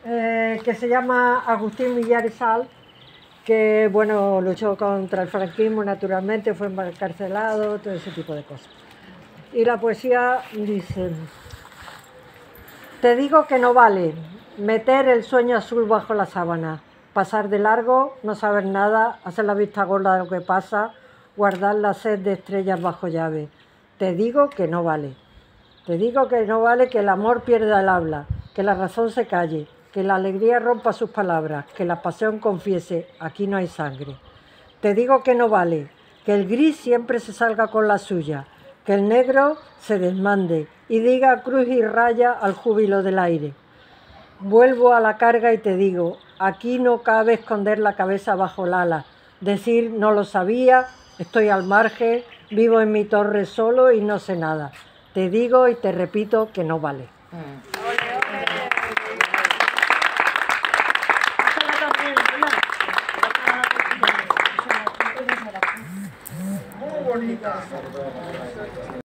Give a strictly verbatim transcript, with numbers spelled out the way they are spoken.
eh, que se llama Agustín Villaresal, que bueno, luchó contra el franquismo naturalmente, fue encarcelado, todo ese tipo de cosas. Y la poesía dice: te digo que no vale meter el sueño azul bajo la sábana, pasar de largo, no saber nada, hacer la vista gorda de lo que pasa, guardar la sed de estrellas bajo llave. Te digo que no vale. Te digo que no vale que el amor pierda el habla, que la razón se calle, que la alegría rompa sus palabras, que la pasión confiese: aquí no hay sangre. Te digo que no vale que el gris siempre se salga con la suya, que el negro se desmande y diga cruz y raya al júbilo del aire. Vuelvo a la carga y te digo: aquí no cabe esconder la cabeza bajo el ala, decir no lo sabía, estoy al margen, vivo en mi torre solo y no sé nada. Te digo y te repito que no vale. Mm. Muy bonita.